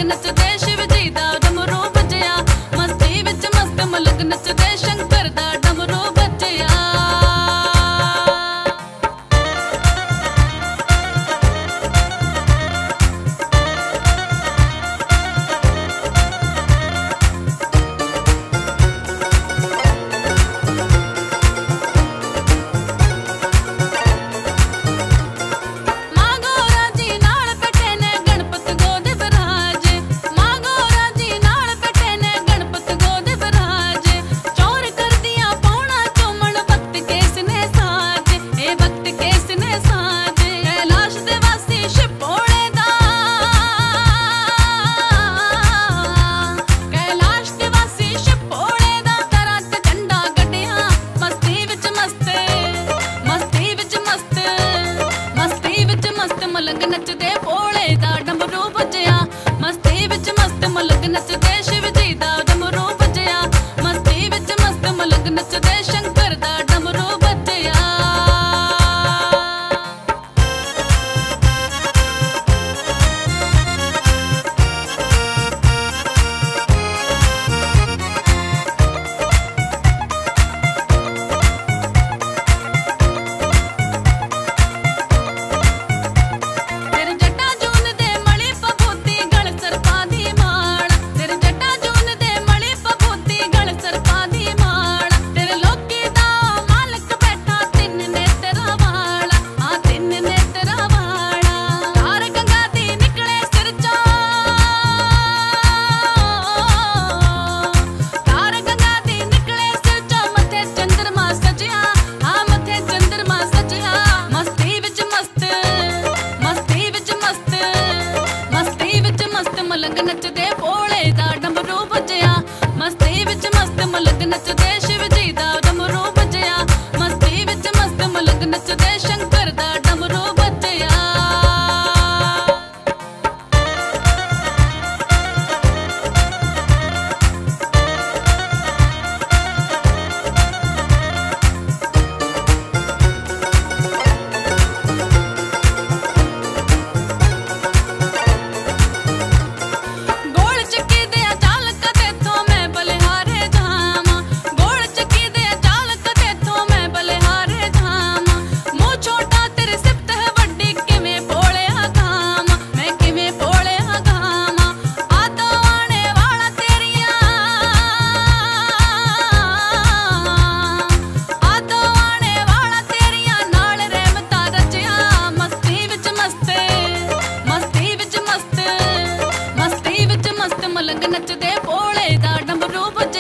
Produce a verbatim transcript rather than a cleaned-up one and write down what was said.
नचदे शिव जी दा डमरू बजया मस्ती विच मस्त मलक नचदे शंकर दा डमरू बजया। मलक नचदे भोले दा डमरू बजया मस्ती विच मस्त मलक नचदे शिव जी दा डमरू बजया मस्ती विच मस्त मलक नचदे शंकर दा डमरू बजया। मलक नचदे भोले दा डमरू बजया मस्ती विच मस्त मलक नचदे शिव जी दा डमरू बजया मस्ती विच मस्त मलक नचदे शंकर दा डमरू बजया। मलक नचदे भोले दा डमरू